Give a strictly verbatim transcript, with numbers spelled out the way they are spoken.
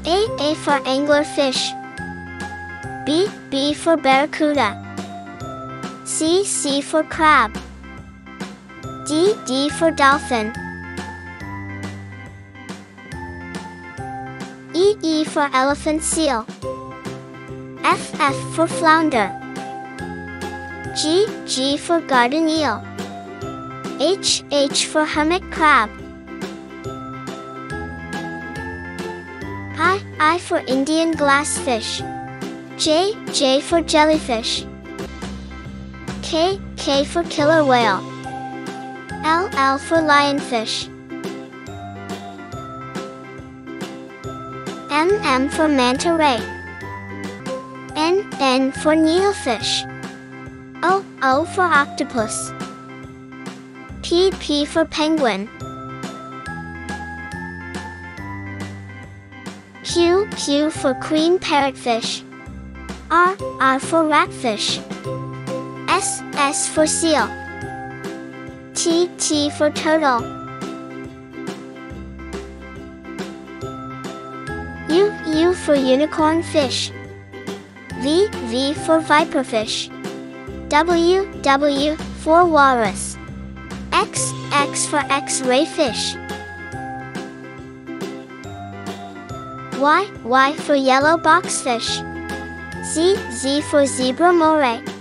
A, A for anglerfish. B, B for barracuda. C, C for crab. D, D for dolphin. E, E for elephant seal. F, F for flounder. G, G for garden eel. H, H for hermit crab. I, I for Indian glassfish. J, J for jellyfish. K, K for killer whale. L, L for lionfish. M, M for manta ray. N, N for needlefish. O, O for octopus. P, P for penguin. Q, Q for queen parrotfish. R, R for ratfish. S, S for seal. T, T for turtle. U, U for unicorn fish. V, V for viperfish. W, W for walrus. X, X for X-ray fish. Y, Y for yellow boxfish. Z, Z for zebra moray.